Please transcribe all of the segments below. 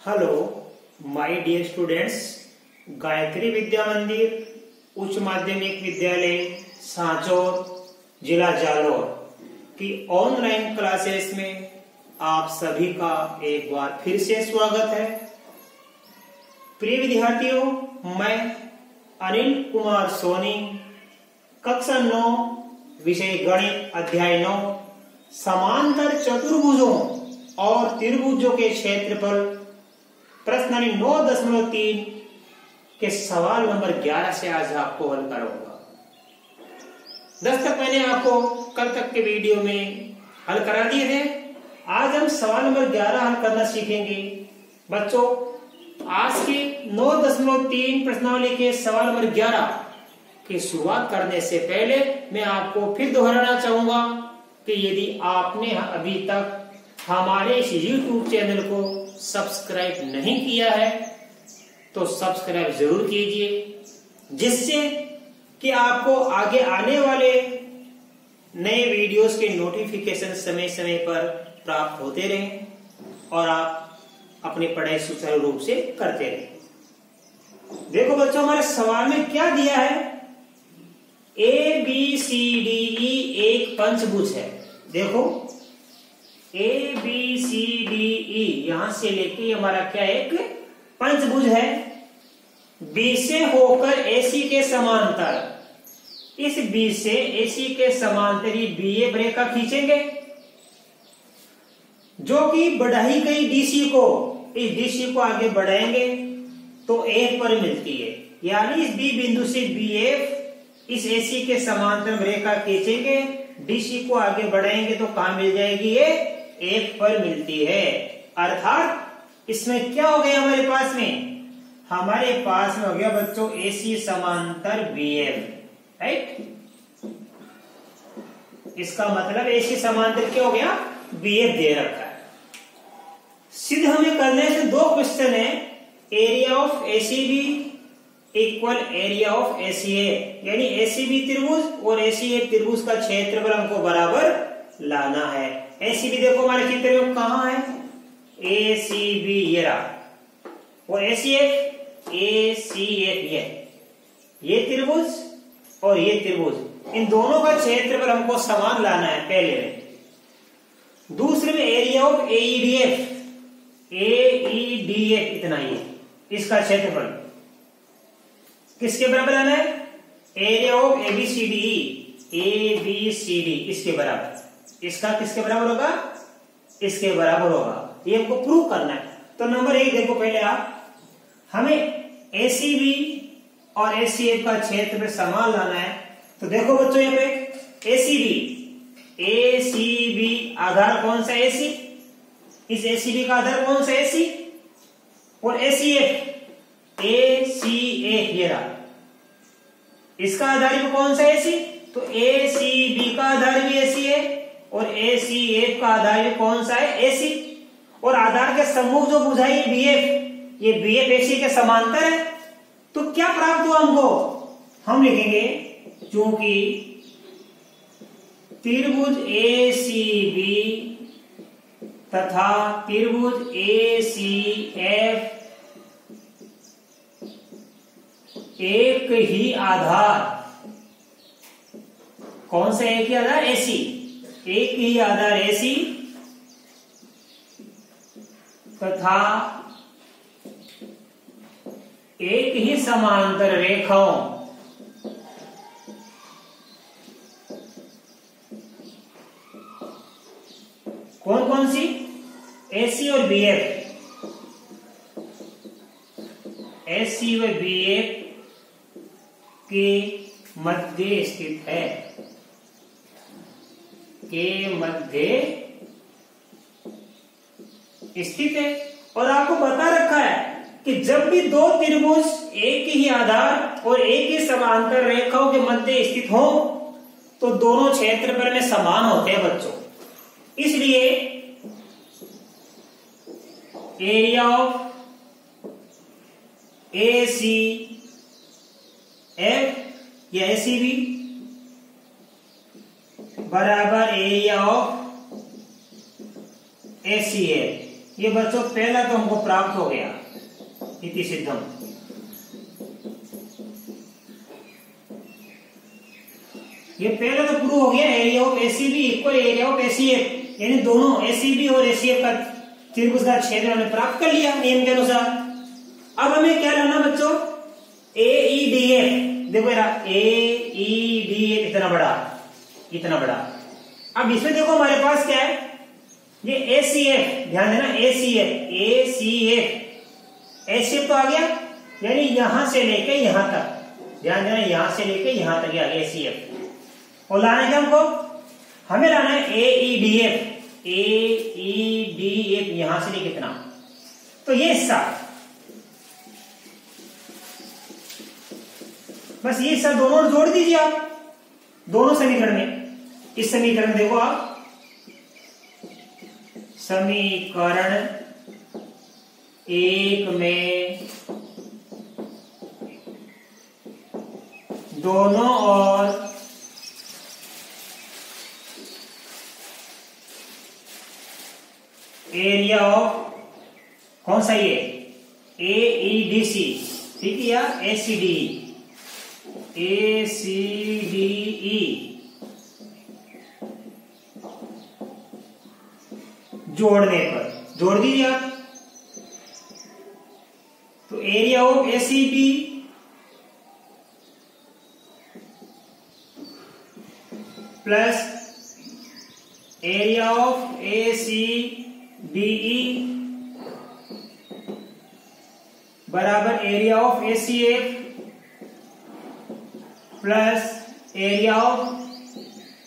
Hello my dear students, Gayatri Vidya Mandir उच्च माध्यमिक विद्यालय सांचौर जिला जालौर की ऑनलाइन क्लासेस में आप सभी का एक बार फिर से स्वागत है। प्रिय विद्यार्थियों, मैं अनिल कुमार सोनी, कक्षा 9 विषय गणित अध्याय 9 समांतर चतुर्भुजों और त्रिभुजों के क्षेत्रफल प्रश्न 9.3 के सवाल नंबर 11 से आज आपको हल कराऊंगा। दस्तक मैंने आपको कल तक के वीडियो में हल करा दिए थे। आज हम सवाल नंबर 11 हल करना सीखेंगे। बच्चों, आज के 9.3 प्रश्नावली के सवाल नंबर 11 की शुरुआत करने से पहले मैं आपको फिर दोहराना चाहूंगा कि यदि आपने अभी तक हमारे इस YouTube चैनल को सब्सक्राइब नहीं किया है तो सब्सक्राइब जरूर कीजिए, जिससे कि आपको आगे आने वाले नए वीडियोस के नोटिफिकेशन समय समय पर प्राप्त होते रहें और आप अपनी पढ़ाई सुचारू रूप से करते रहें। देखो बच्चों, हमारे सवाल में क्या दिया है? ए बी सी डी ई एक पंचभुज है। देखो, ए बी सी डी ई यहां से लेके हमारा क्या एक पंचभुज है। बी से होकर एसी के समांतर, इस बी से एसी के समांतर बी ए रेखा खींचेंगे, जो कि बढ़ाई गई डीसी को, इस डीसी को आगे बढ़ाएंगे तो एफ पर मिलती है। यानी इस बी बिंदु से बी एफ इस एसी के समांतर रेखा खींचेंगे, डीसी को आगे बढ़ाएंगे तो कहां मिल जाएगी? ये एफ पर मिलती है। अर्थात इसमें क्या हो गया हमारे पास में? हमारे पास में हो गया बच्चों एसी समांतर बी एफ, राइट। इसका मतलब एसी समांतर क्या हो गया? बी एफ दे रखा है। सिद्ध हमें करने से दो क्वेश्चन है। Area of ACB equal area of ACA, यानी एसीबी त्रिभुज और एसीए त्रिभुज का क्षेत्रफल हमको बराबर लाना है। एसीबी देखो हमारे चित्र में कहां है? एसीबी ये रहा, और एसीएफ ये त्रिभुज और ये त्रिभुज, इन दोनों का क्षेत्रफल हमको समान लाना है पहले में। दूसरे में एरिया ऑफ एईडीएफ इतना ही है, इसका क्षेत्रफल किसके बराबर लाना है? एरिया ऑफ एबीसीडी इसके बराबर। इसका किसके बराबर होगा? इसके बराबर होगा। ये हमको प्रूव करना है। तो नंबर 1 देखो, पहले आप हमें एसीबी और एसीएफ का क्षेत्रफल समान लाना है। तो देखो बच्चों, यहाँ पे एसीबी आधार कौन सा? एसी। इस एसीबी का आधार कौन सा? एसी। और एसीएफ ये रहा, इसका आधार भी कौन सा? एसी। तो एसीबी का आधार भी एसी है और एसीएफ का आधार भी कौन सा है? एसी। और आधार के सम्मुख जो बुझाई बीएफ, ये बीएफ एसी के समांतर है। तो क्या प्राप्त हुआ हमको? हम लिखेंगे चूंकि त्रिभुज एसीबी तथा त्रिभुज एसीएफ एक ही आधार, कौन सा एक ही आधार? एसी। एक ही आधार एसी तथा एक ही समांतर रेखाओं कौन कौन सी? एसी और बीएफ। एसी व बीएफ के मध्य स्थित है, के मध्य स्थित है। और आपको बता रखा है कि जब भी दो त्रिभुज एक ही आधार और एक ही समांतर रेखाओं के मध्य स्थित हो तो दोनों क्षेत्रफल में समान होते हैं बच्चों। इसलिए एरिया ऑफ एसी एफ या एसीबी बराबर एरिया ऑफ एसीए, ये बच्चों पहला तो हमको प्राप्त हो गया, इति सिद्धम। ये पहला तो प्रूव हो गया, area of ACB equal area of ACF, यानी दोनों एसीबी और एसीएफ का त्रिभुज का क्षेत्र हमने प्राप्त कर लिया नियम के अनुसार। अब हमें क्या लाना बच्चों, एईडीएफ। देखो यार एईडीएफ इतना बड़ा, इतना बड़ा। अब इसमें देखो हमारे पास क्या है, ये एसीएफ, ध्यान देना एसीएफ, एसीएफ तो आ गया, यानी यहां से लेके यहां तक, ध्यान देना यहां से लेके यहां तक आ गया एसीएफ। और लाना है क्या हमको, हमें लाना है एईडीएफ, एईडीएफ यहां से लेके कितना, तो ये हिस्सा, बस ये हिस्सा दोनों जोड़ दीजिए आप दोनों समीकरण में। इस समीकरण में देखो आप, समीकरण 1 में दोनों और एरिया ऑफ कौन सा ये एईडीसी, ठीक है, या एसीडी, एसीडीई जोड़ने पर जोड़ दीजिए आप। तो area of ACB plus area of ACDE बराबर area of ACF plus area of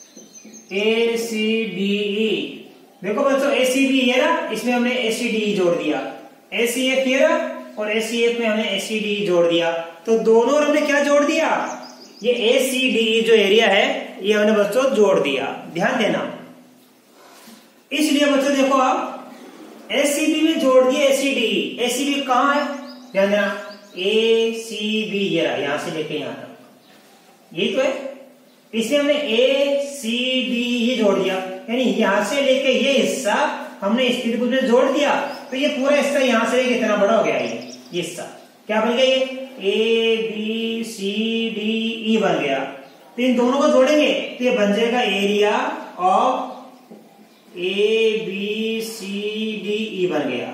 ACDE. देखो बच्चों एसीबी ये रहा, इसमें हमने एसीडीई जोड़ दिया, एसीएफ ये रहा और एसीएफ में हमने एसीडीई जोड़ दिया, तो दोनों और हमने क्या जोड़ दिया, ये एसीडीई जो एरिया है ये हमने बच्चों जोड़ दिया, ध्यान देना। इसलिए बच्चों देखो आप एसीबी में जोड़ दिया एसीडीई, एसीबी कहां है, ध्यान देना एसीबी ये रहा, यहां से लेके यहां तक, यही तो है। इसमें हमने एसीडीई जोड़ दिया, यानी यहां से लेके ये हिस्सा हमने इस त्रिभुज में जोड़ दिया, तो ये पूरा हिस्सा यहां से कितना बड़ा हो गया, ये हिस्सा क्या बन गया, ये ए बी सी डी ई बन गया। तो इन दोनों को जोड़ेंगे तो ये बन जाएगा area of A B C D E बन गया।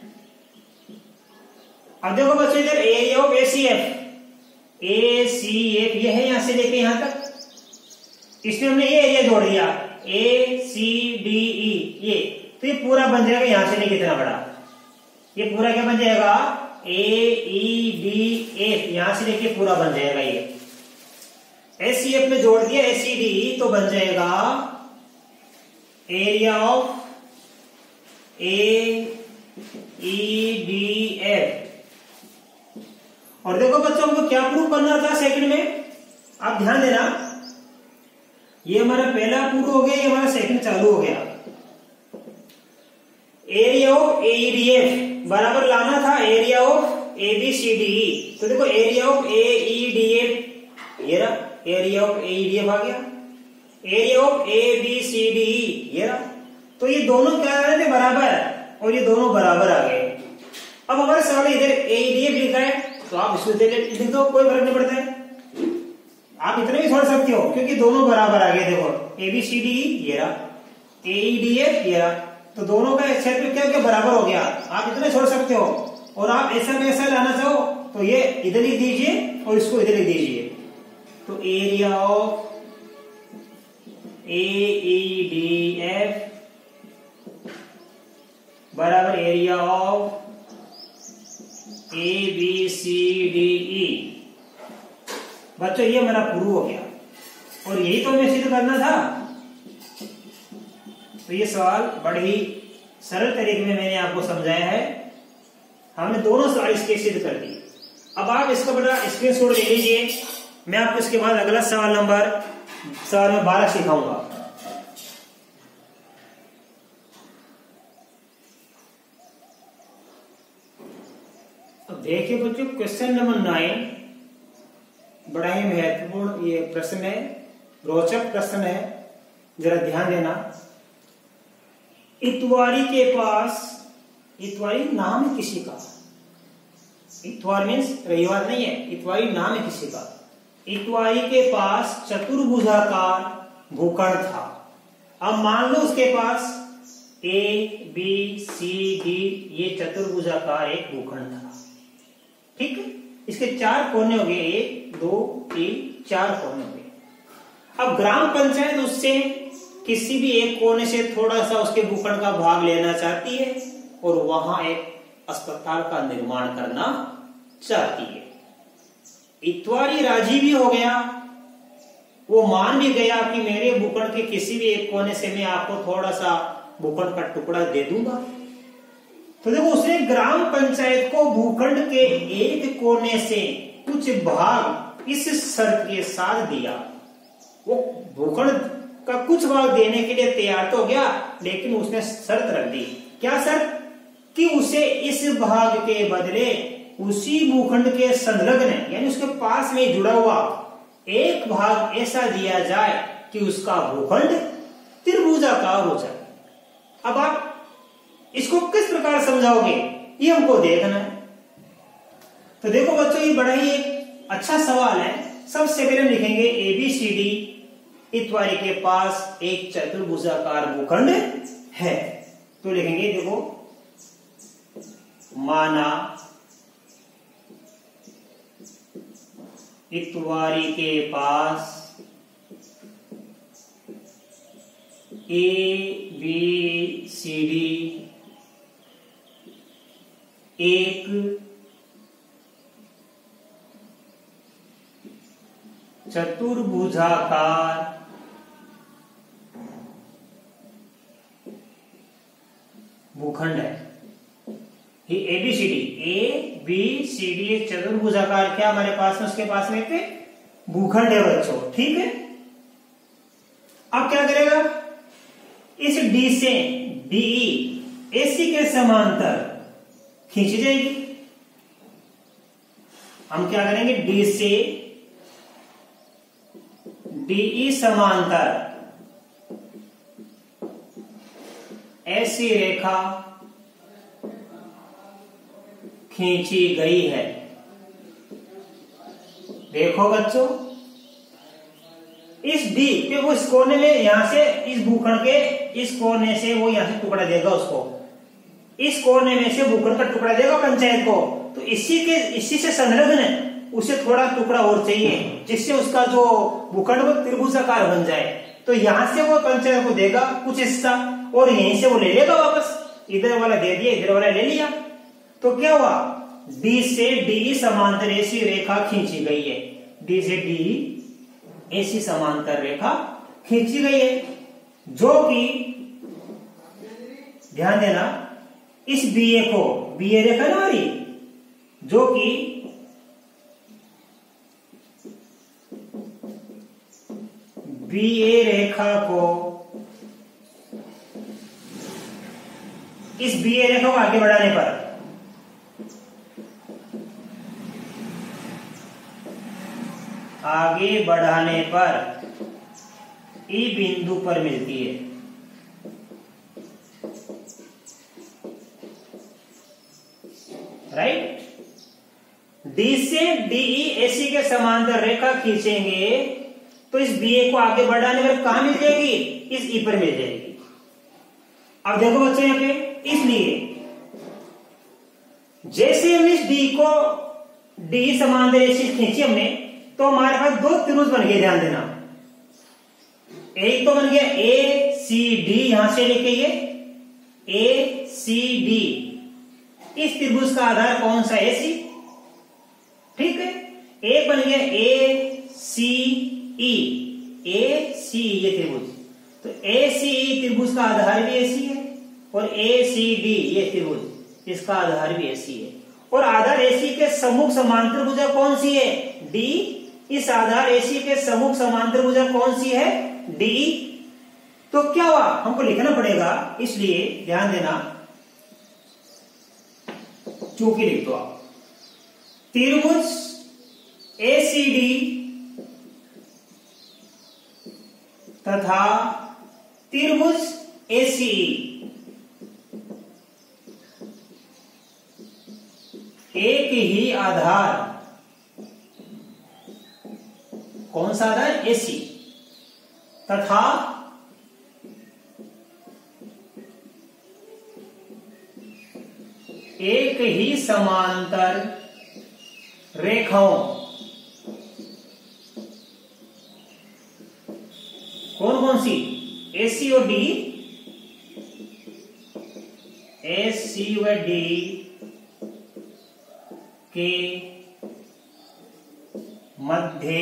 अब देखो बच्चों इधर एरिया ऑफ एसीएफ, एसीएफ ये है यहां से लेके यहां तक, इसमें हमने ये एरिया जोड़ दिया ए सी डी ई, ये तो ये पूरा बन जाएगा यहां से लेके कितना बड़ा, ये पूरा क्या बन जाएगा ए ई डी एफ, यहां से लेके पूरा बन जाएगा ये। एसीएफ में जोड़ दिया एसीडी तो बन जाएगा area of A E D F. और देखो बच्चों हमको क्या प्रूफ करना था सेकंड में, आप ध्यान देना, ये हमारा पहला प्रूफ हो गया, ये हमारा सेकंड चालू हो गया। एरिया ऑफ एईडीएफ बराबर लाना था एरिया ऑफ एबीसीडीई, तो देखो एरिया ऑफ एईडीएफ ये रहा, एरिया ऑफ एईडीएफ आ गया, एरिया ऑफ एबीसीडीई ये रहा, तो ये दोनों क्या आ रहे थे बराबर, और ये दोनों बराबर आ गए। अब हमारे सवाल इधर एईडीएफ लिखा है तो आप इसको लिख दो, कोई फर्क नहीं पड़ता है, आप इतने भी छोड़ सकते हो क्योंकि दोनों बराबर आ गए। देखो एबीसीडीई ये रहा, एईडीएफ ये रहा, तो दोनों का क्षेत्र क्या क्या बराबर हो गया, आप इतने छोड़ सकते हो। और आप ऐसा वैसा लाना चाहो तो ये इधर लिख दीजिए और इसको इधर लिख दीजिए, तो एरिया ऑफ एईडीएफ बराबर एरिया ऑफ एबीसीडीई। बच्चों ये हमारा प्रूव हो गया और यही तो हमें सिद्ध करना था। तो ये सवाल बड़े ही सरल तरीके में मैंने आपको समझाया है, हमने दोनों सवाल इसके सिद्ध कर दिए। अब आप इसका बड़ा स्क्रीनशॉट ले लीजिए, मैं आपको इसके बाद अगला सवाल नंबर 12 सिखाऊंगा। अब देखिए बच्चों क्वेश्चन नंबर 9 बड़ा ही महत्वपूर्ण ये प्रश्न है, रोचक प्रश्न है, जरा ध्यान देना। इतवारी के पास इतवारी नाम है किसी का। इतवार मीन्स रविवार नहीं है, इतवारी नाम है किसी का। इतवारी के पास चतुर्भुजाकार भूखंड था। अब मान लो उसके पास A, B, C, D ये चतुर्भुजाकार एक भूखंड था। ठीक है, इसके 4 कोने हो गए, 1, 2, 3, 4 कोने हो गए। अब ग्राम पंचायत उससे किसी भी एक कोने से थोड़ा सा उसके भूखंड का भाग लेना चाहती है और वहां एक अस्पताल का निर्माण करना चाहती है। इतवारी राजी भी हो गया, वो मान भी गया कि मेरे भूखंड के किसी भी एक कोने से मैं आपको थोड़ा सा भूखंड का टुकड़ा दे दूंगा। तो देखो उसने ग्राम पंचायत को भूखंड के एक कोने से कुछ भाग इस शर्त के साथ दिया। वो भूखंड का कुछ भाग देने के लिए तैयार तो हो गया, लेकिन उसने शर्त रख दी। क्या शर्त? कि उसे इस भाग के बदले उसी भूखंड के संलग्न यानी उसके पास में जुड़ा हुआ एक भाग ऐसा दिया जाए कि उसका भूखंड त्रिभुजाकार हो जाए। अब आप इसको किस प्रकार समझाओगे, ये हमको देखना है। तो देखो बच्चों, ये बड़ा ही एक अच्छा सवाल है। सबसे पहले हम लिखेंगे ABCD इतवारी के पास एक चतुर्भुजाकार भूखंड है। तो लिखेंगे देखो, माना इतवारी के पास ABCD एक चतुर्भुजाकार भूखंड है। ये ABCD एक चतुर्भुजाकार क्या हमारे पास में, उसके पास में एक भूखंड है बच्चों। ठीक है, अब क्या करेगा, इस D से DE AC के समांतर खींची जाएगी। हम क्या करेंगे, D से DE समांतर ऐसी रेखा खींची गई है। देखो बच्चों, इस D के वो इस कोने में, यहां से इस भूखंड के इस कोने से वो यहां से टुकड़ा देगा उसको, इस कोने में से भूखंड का टुकड़ा देगा पंचायत को। तो इसी से संलग्न उसे थोड़ा टुकड़ा और चाहिए, जिससे उसका जो भूखंड वो त्रिभुजाकार बन जाए। तो यहां से वो पंचायत को देगा कुछ हिस्सा और यहीं से वो ले लेगा वापस। इधर वाला दे दिया, इधर वाला ले लिया। तो क्या हुआ, D से DE समांतर ऐसी रेखा खींची गई है। D से DE ऐसी समांतर रेखा खींची गई है, जो कि ध्यान देना, इस BA को, BA रेखा ना हमारी, जो कि BA रेखा को, इस BA रेखा को आगे बढ़ाने पर E बिंदु पर मिलती है। राइट, D से DE AC के समांतर रेखा खींचेंगे तो इस BA को आगे बढ़ाने पर कहां मिल जाएगी, इस E पर मिल जाएगी। अब देखो बच्चों यहां पे, इसलिए जैसे हम इस D को DE समांतर AC खींची हमने, तो हमारे पास 2 त्रिभुज बन गए। ध्यान देना, एक तो बन गया ACD, यहां से लेके ये ACD, इस त्रिभुज का आधार कौन सा, AC। ठीक है, एक बन गया ACE, ये त्रिभुज। तो ACE त्रिभुज का आधार भी AC है और ACD ये त्रिभुज, इसका आधार भी AC है। और आधार AC के सम्मुख समांतर भुजा कौन सी है, D। इस आधार AC के सम्मुख समांतर भुजा कौन सी है, DE। तो क्या हुआ, हमको लिखना पड़ेगा, इसलिए ध्यान देना, चूंकि लिख दो आप, त्रिभुज ACD तथा त्रिभुज ACE एक ही आधार, कौन सा आधार? एसी, तथा एक ही समांतर रेखाओं, कौन कौन सी? एसी और डी, एसी व डी के मध्य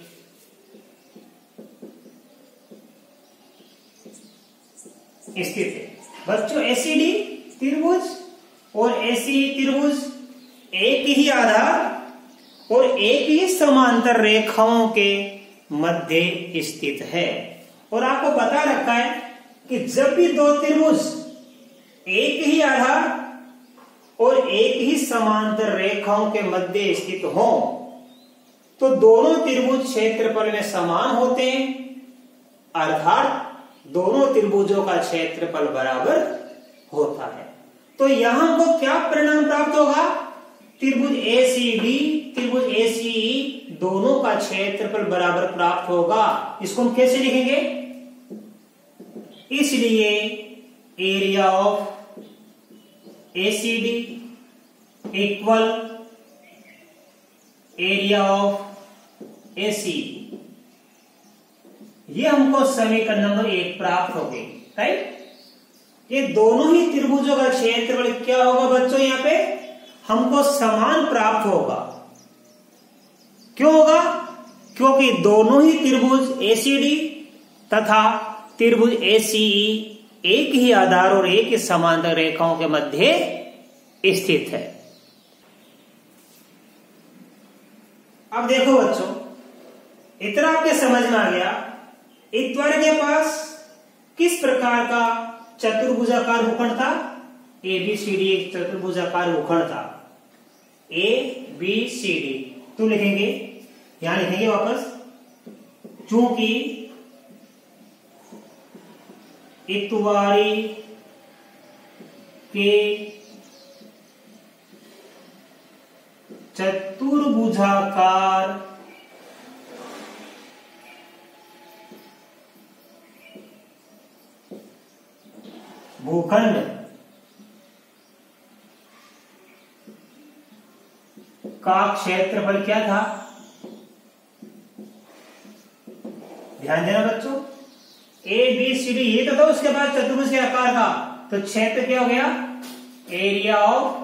स्थित है। बच्चों एसीडी त्रिभुज और एसी त्रिभुज एक ही आधार और एक ही समांतर रेखाओं के मध्य स्थित है। और आपको बता रखा है कि जब भी दो त्रिभुज एक ही आधार और एक ही समांतर रेखाओं के मध्य स्थित हो तो दोनों त्रिभुज क्षेत्रफल में समान होते हैं, अर्थात दोनों त्रिभुजों का क्षेत्रफल बराबर होता है। तो यहां हमको क्या परिणाम प्राप्त होगा? त्रिभुज एसीडी, त्रिभुज एसीई दोनों का क्षेत्रफल बराबर प्राप्त होगा। इसको हम कैसे लिखेंगे? इसलिए area of ACD equal area of AC, ये हमको समीकरण नंबर 1 प्राप्त हो गई, राइट। ये दोनों ही त्रिभुजों का क्षेत्रफल क्या होगा बच्चों? यहां पे हमको समान प्राप्त होगा। क्यों होगा? क्योंकि दोनों ही त्रिभुज एसीडी तथा त्रिभुज एसीई एक ही आधार और एक ही समांतर रेखाओं के मध्य स्थित है। अब देखो बच्चों, इतना आपके समझ में आ गया। इक्वायर के पास किस प्रकार का चतुर्भुजाकार भूखंड था? ABCD एक चतुर्भुजाकार भूखंड था, ABCD। तो लिखेंगे, यहां लिखेंगे वापस, चूंकि इक्वारी के चतुर्भुजाकार भूखंड का क्षेत्रफल क्या था? ध्यान देना बच्चों, ABCD ये तो था, उसके बाद चतुर्भुज के आकार का, तो क्षेत्र क्या हो गया? Area of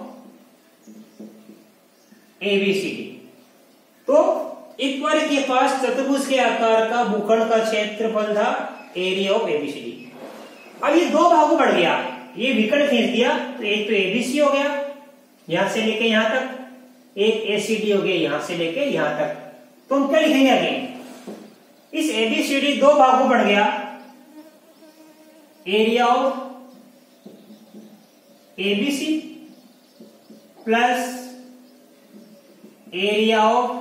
ABCD। तो इक्वारी के पास चतुर्भुज के आकार का भूखंड का क्षेत्रफल था एरिया ऑफ ABCD। अब ये दो भागों बढ़ गया, ये विकर्ण खींच दिया, तो एक तो ABC हो गया यहां से लेके यहां तक, एक ACD हो गया यहां से लेके यहां तक। तो हम क्या लिखेंगे आगे? इस ABCD दो भागों बढ़ गया, area of ABC plus area of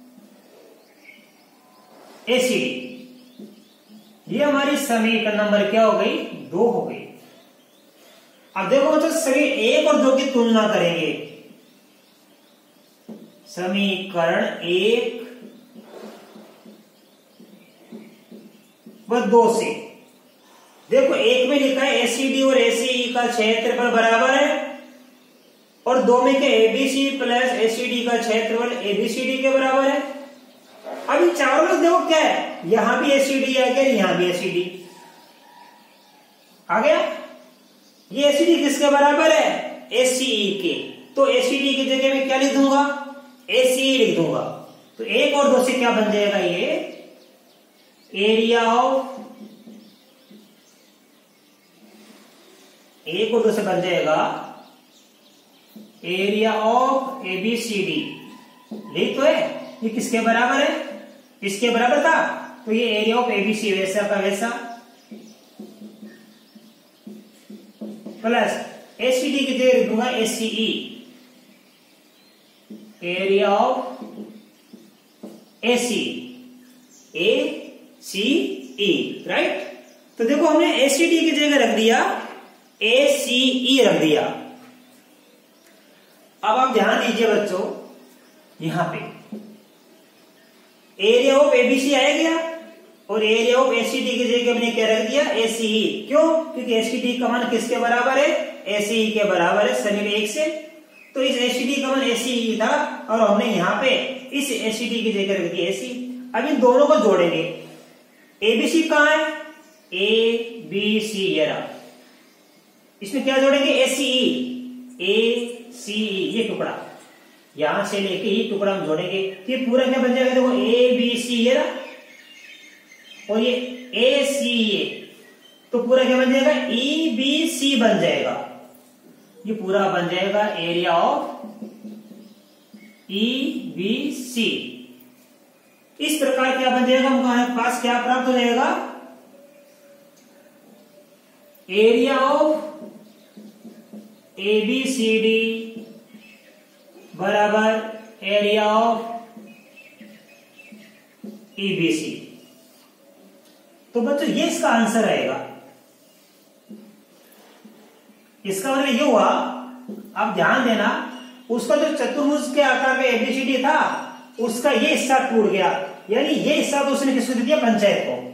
ACD। ये हमारी समीकरण नंबर क्या हो गई? 2 हो गई। अब देखो बच्चों, समीकरण 1 और 2 की तुलना करेंगे। समीकरण 1 व 2 से देखो, 1 में लिखा है ACD और ACE का क्षेत्रफल बराबर है, और 2 में क्या? ABC प्लस ACD का क्षेत्रफल ABCD के बराबर है। अब इन चारों में देखो क्या है, यहां भी ACD आ गया, यहां भी ACD आ गया। ये ACD किसके बराबर है? ACE के। तो ACD की जगह में क्या लिख दूंगा? ACE लिख दूंगा। तो 1 और 2 से क्या बन जाएगा? ये एरिया ऑफ 1 और 2 से बन जाएगा एरिया ऑफ ABCD। लिख तो है, ये किसके बराबर है? इसके बराबर था, तो ये एरिया ऑफ ABC वैसा का वैसा, प्लस ACD की जगह दूंगा ACE, area of ACE, right. तो देखो, हमने ACD की जगह रख दिया ACE रख दिया। अब आप ध्यान दीजिए बच्चों, यहां पे एरिया ऑफ एबीसी आया गया और एरिया ऑफ एसीडी की जगह हमने क्या रख दिया, एसीई। क्यों? क्योंकि एसीडी का मान किसके बराबर है, एसीई के बराबर है, सभी में 1 से। तो इस एसीडी का मान एसीई था और हमने यहाँ पे इस एसीडी की जगह रख दिया एसी। अब इन दोनों को जोड़ेंगे। एबीसी कहाँ है, ए बी सी, ये रहा। इसमें क्या जोड़ेंगे, एसीई, ए सी ई, ये टुकड़ा यहां से लेके ये टुकड़ा हम जोड़ेंगे। ये पूरा क्या बन जाएगा, देखो ए बी सी ये रहा और ये ए सी ए, तो पूरा क्या बन जाएगा, ई बी सी बन जाएगा। ये पूरा बन जाएगा area of E B C. इस प्रकार क्या बन जाएगा, हमारे पास क्या प्राप्त हो जाएगा, area of A B C D बराबर एरिया ऑफ ईबीसी। तो बच्चों ये इसका आंसर आएगा। इसका मतलब ये हुआ, आप ध्यान देना, उसका जो चतुर्भुज के आकार का एबीसीडी था उसका ये हिस्सा टूट गया, यानी ये हिस्सा तो उसने किसको दे दिया, पंचायत को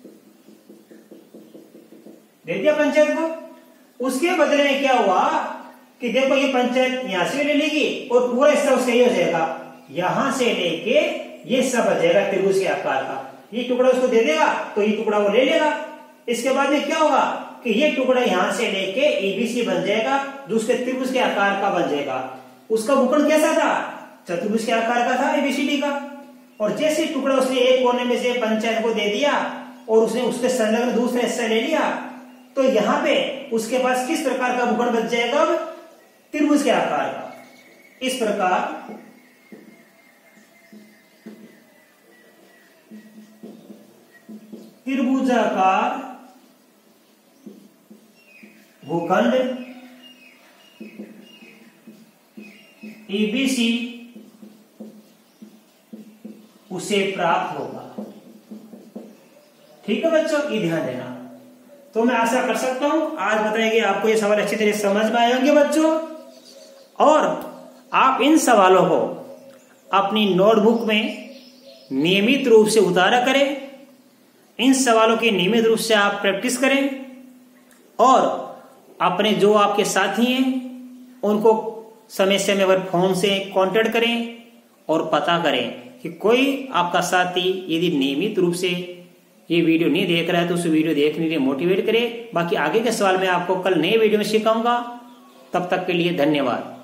दे दिया, पंचायत को। उसके बदले में क्या हुआ कि देखो ये पंचायत यहां से ले लेगी और पूरा हिस्सा उसका ये हो जाएगा, यहां से लेके ये हिस्सा बचेगा त्रिभुज के आकार का, ये टुकड़ा उसको दे देगा तो ये टुकड़ा वो ले लेगा। इसके बाद में क्या होगा कि ये टुकड़ा यहां से लेके एबीसी बन जाएगा जो उसके त्रिभुज के आकार का बन जाएगा। उसका भूखंड कैसा था, चतुर्भुज के आकार का था एबीसीडी का। और जैसे टुकड़ा उसने एक कोने में से पंचायत को दे दिया और उसने उसके संलग्न दूसरा हिस्सा ले लिया, तो यहां पे उसके पास किस प्रकार का भूखंड बच जाएगा, त्रिभुज के आकार का। इस प्रकार त्रिभुजाकार भूखंड एबीसी उसे प्राप्त होगा। ठीक है बच्चों, ये ध्यान देना। तो मैं आशा कर सकता हूं आज बताएंगे आपको ये सवाल अच्छी तरह समझ में आए होंगे बच्चों, और आप इन सवालों को अपनी नोटबुक में नियमित रूप से उतारा करें। इन सवालों की नियमित रूप से आप प्रैक्टिस करें और अपने जो आपके साथी हैं उनको समय समय पर फोन से कांटेक्ट करें और पता करें कि कोई आपका साथी यदि नियमित रूप से ये वीडियो नहीं देख रहा है तो उस वीडियो देखने के लिए मोटिवेट करें। बाकी आगे के सवाल मैं आपको कल नए वीडियो में सिखाऊंगा। तब तक के लिए धन्यवाद।